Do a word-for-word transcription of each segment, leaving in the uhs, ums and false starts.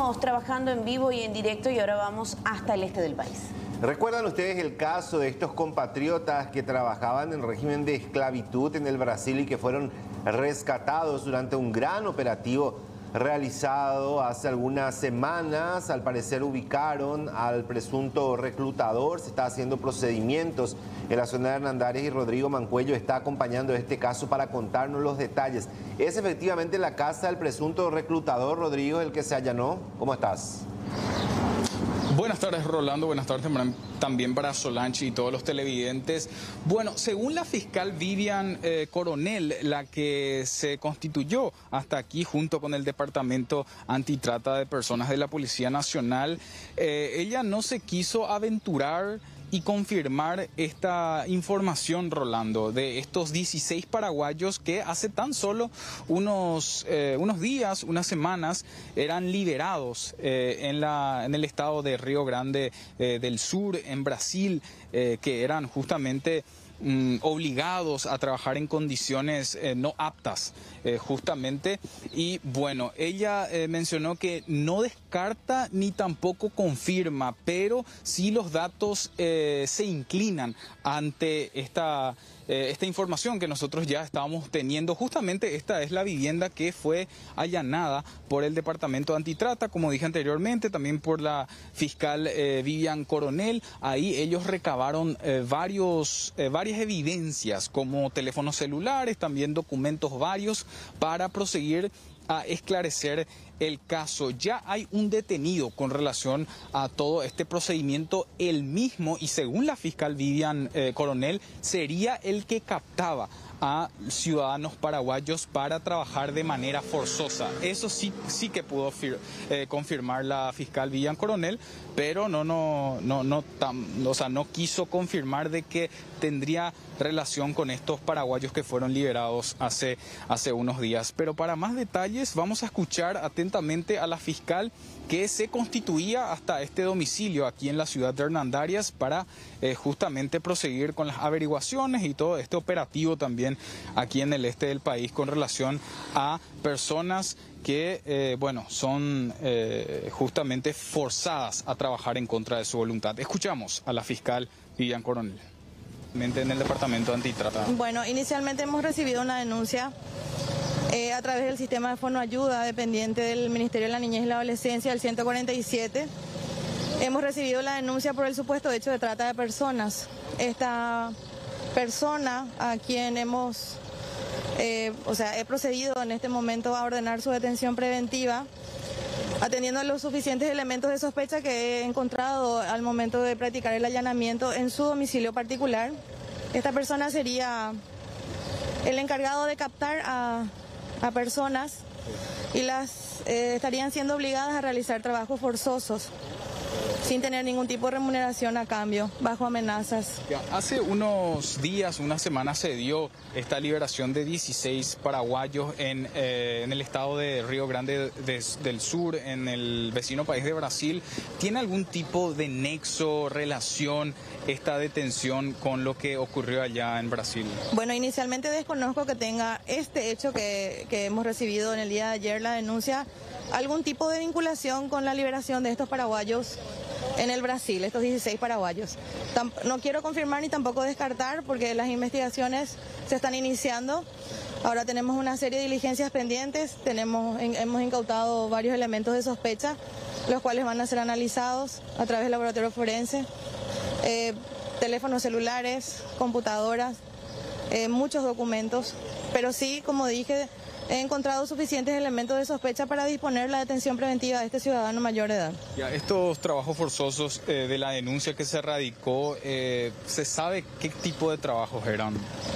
Seguimos trabajando en vivo y en directo y ahora vamos hasta el este del país. ¿Recuerdan ustedes el caso de estos compatriotas que trabajaban en régimen de esclavitud en el Brasil y que fueron rescatados durante un gran operativo realizado hace algunas semanas? Al parecer ubicaron al presunto reclutador, se está haciendo procedimientos en la zona de Hernandarias y Rodrigo Mancuello está acompañando este caso para contarnos los detalles. ¿Es efectivamente la casa del presunto reclutador, Rodrigo, el que se allanó? ¿Cómo estás? Buenas tardes, Rolando. Buenas tardes también para Solange y todos los televidentes. Bueno, según la fiscal Vivian eh, Coronel, la que se constituyó hasta aquí junto con el Departamento Antitrata de Personas de la Policía Nacional, eh, ella no se quiso aventurar y confirmar esta información, Rolando, de estos dieciséis paraguayos que hace tan solo unos, eh, unos días, unas semanas, eran liberados eh, en, la, en el estado de Río Grande eh, del Sur, en Brasil, eh, que eran justamente mm, obligados a trabajar en condiciones eh, no aptas, eh, justamente. Y bueno, ella eh, mencionó que no descarta ni tampoco confirma, pero sí los datos eh, se inclinan ante esta, eh, esta información que nosotros ya estábamos teniendo. Justamente esta es la vivienda que fue allanada por el Departamento de Antitrata, como dije anteriormente, también por la fiscal eh, Vivian Coronel. Ahí ellos recabaron eh, varios, eh, varias evidencias como teléfonos celulares, también documentos varios para proseguir a esclarecer el caso. Ya hay un detenido con relación a todo este procedimiento, el mismo, y según la fiscal Vivian eh, Coronel, sería el que captaba a ciudadanos paraguayos para trabajar de manera forzosa. Eso sí, sí que pudo eh, confirmar la fiscal Vivian Coronel, pero no, no, no, no, tam, o sea, no quiso confirmar de que tendría relación con estos paraguayos que fueron liberados hace, hace unos días. Pero para más detalles vamos a escuchar atentamente a la fiscal que se constituía hasta este domicilio aquí en la ciudad de Hernandarias para eh, justamente proseguir con las averiguaciones y todo este operativo también aquí en el este del país con relación a personas que, eh, bueno, son eh, justamente forzadas a trabajar en contra de su voluntad. Escuchamos a la fiscal Vivian Coronel. En el Departamento de Antitrata. Bueno, inicialmente hemos recibido una denuncia eh, a través del sistema de fonoayuda dependiente del Ministerio de la Niñez y la Adolescencia, el ciento cuarenta y siete. Hemos recibido la denuncia por el supuesto hecho de trata de personas. Esta persona a quien hemos, eh, o sea, he procedido en este momento a ordenar su detención preventiva, atendiendo a los suficientes elementos de sospecha que he encontrado al momento de practicar el allanamiento en su domicilio particular. Esta persona sería el encargado de captar a, a personas y las eh, estarían siendo obligadas a realizar trabajos forzosos sin tener ningún tipo de remuneración a cambio, bajo amenazas. Ya, hace unos días, unas semanas se dio esta liberación de dieciséis paraguayos en, eh, en el estado de Río Grande de, del Sur, en el vecino país de Brasil. ¿Tiene algún tipo de nexo, relación esta detención con lo que ocurrió allá en Brasil? Bueno, inicialmente desconozco que tenga este hecho que, que hemos recibido en el día de ayer, la denuncia, algún tipo de vinculación con la liberación de estos paraguayos en el Brasil, estos dieciséis paraguayos. No quiero confirmar ni tampoco descartar porque las investigaciones se están iniciando. Ahora tenemos una serie de diligencias pendientes, tenemos, hemos incautado varios elementos de sospecha, los cuales van a ser analizados a través del laboratorio forense, eh, teléfonos celulares, computadoras, eh, muchos documentos, pero sí, como dije, he encontrado suficientes elementos de sospecha para disponer la detención preventiva de este ciudadano mayor de edad. Ya, estos trabajos forzosos eh, de la denuncia que se radicó, eh, ¿se sabe qué tipo de trabajos eran?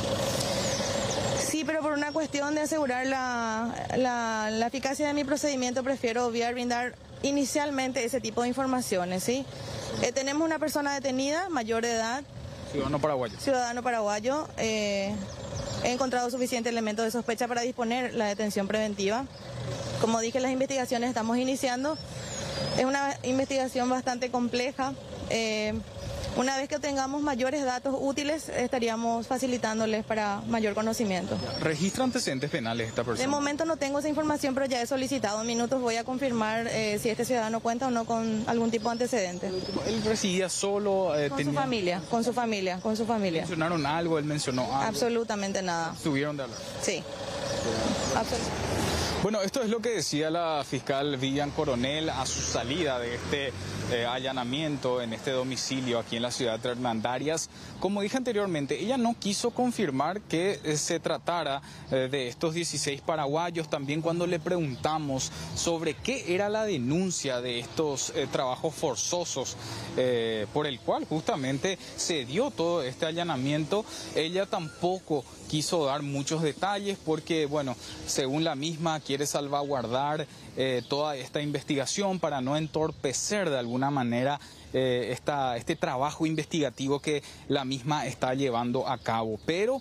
Sí, pero por una cuestión de asegurar la, la, la eficacia de mi procedimiento, prefiero obviar brindar inicialmente ese tipo de informaciones, ¿sí? Eh, tenemos una persona detenida, mayor de edad. Ciudadano paraguayo. Ciudadano paraguayo. Eh, He encontrado suficientes elementos de sospecha para disponer la detención preventiva. Como dije, las investigaciones estamos iniciando. Es una investigación bastante compleja. Eh, Una vez que tengamos mayores datos útiles, estaríamos facilitándoles para mayor conocimiento. ¿Registra antecedentes penales esta persona? De momento no tengo esa información, pero ya he solicitado en minutos. Voy a confirmar eh, si este ciudadano cuenta o no con algún tipo de antecedente. ¿Él residía solo? Eh, Con tenía... su familia, con su familia, con su familia. ¿Mencionaron algo? ¿Él mencionó algo? Absolutamente nada. ¿Estuvieron de hablar? Sí. Absolutamente. Bueno, esto es lo que decía la fiscal Vivian Coronel a su salida de este eh, allanamiento en este domicilio aquí en la ciudad de Hernandarias. Como dije anteriormente, ella no quiso confirmar que eh, se tratara eh, de estos dieciséis paraguayos. También cuando le preguntamos sobre qué era la denuncia de estos eh, trabajos forzosos eh, por el cual justamente se dio todo este allanamiento, ella tampoco quiso dar muchos detalles porque, bueno, según la misma, quiere salvaguardar eh, toda esta investigación para no entorpecer de alguna manera eh, esta, este trabajo investigativo que la misma está llevando a cabo. Pero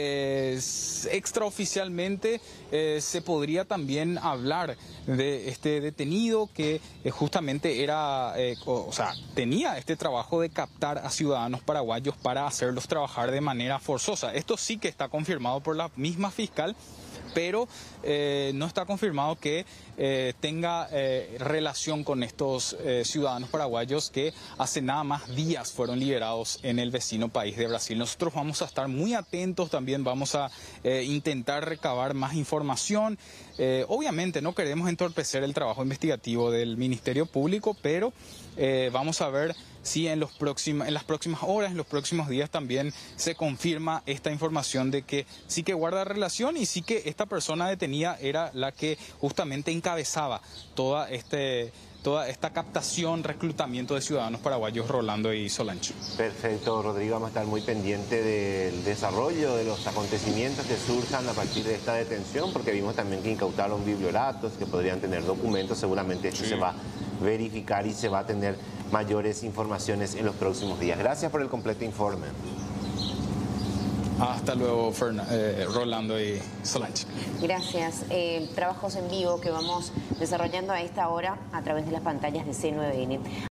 eh, extraoficialmente eh, se podría también hablar de este detenido que eh, justamente era, eh, o, o sea, tenía este trabajo de captar a ciudadanos paraguayos para hacerlos trabajar de manera forzosa. Esto sí que está confirmado por la misma fiscal, pero eh, no está confirmado que eh, tenga eh, relación con estos eh, ciudadanos paraguayos que hace nada más días fueron liberados en el vecino país de Brasil. Nosotros vamos a estar muy atentos, también vamos a eh, intentar recabar más información. Eh, obviamente no queremos entorpecer el trabajo investigativo del Ministerio Público, pero eh, vamos a ver si en, los próximos, en las próximas horas, en los próximos días también se confirma esta información de que sí que guarda relación y sí que esta persona detenida era la que justamente encabezaba toda, este, toda esta captación, reclutamiento de ciudadanos paraguayos, Rolando y Solange. Perfecto, Rodrigo, vamos a estar muy pendiente del desarrollo de los acontecimientos que surjan a partir de esta detención, porque vimos también que incautaron biblioratos, que podrían tener documentos, seguramente esto sí se va a verificar y se va a tener mayores informaciones en los próximos días. Gracias por el completo informe. Hasta luego, Fern, eh, Rolando y Solange. Gracias. Eh, trabajos en vivo que vamos desarrollando a esta hora a través de las pantallas de C nueve N.